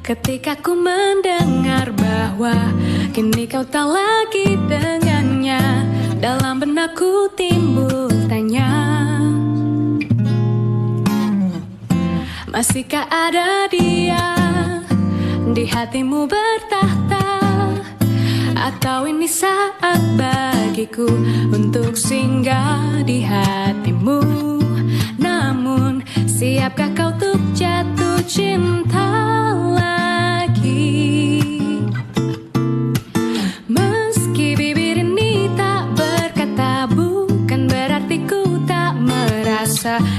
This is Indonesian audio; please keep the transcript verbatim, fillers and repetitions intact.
Ketika ku mendengar bahwa kini kau tak lagi dengannya, dalam benakku timbul tanya, masihkah ada dia di hatimu bertahta? Atau ini saat bagiku untuk singgah di hatimu? Namun siapkah kau untuk jatuh cinta lagi? Meski bibir ini tak berkata, bukan berarti ku tak merasa